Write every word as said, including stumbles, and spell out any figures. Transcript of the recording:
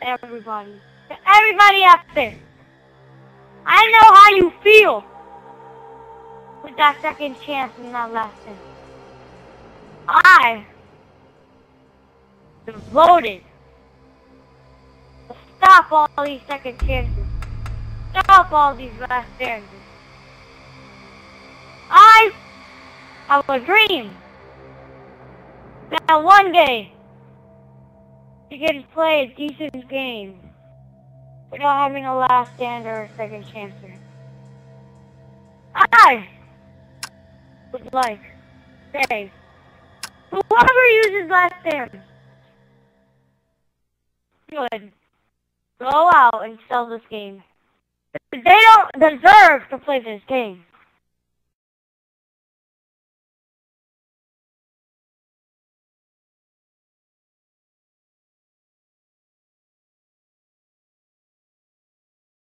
everybody. To everybody out there. I know how you feel with that second chance and that last thing. I devoted to stop all these second chances. Stop all these last chances. I have a dream that one day you can play a decent game without having a last stand or a second chance. I would like to say, whoever uses last stand should go out and sell this game. They don't deserve to play this game.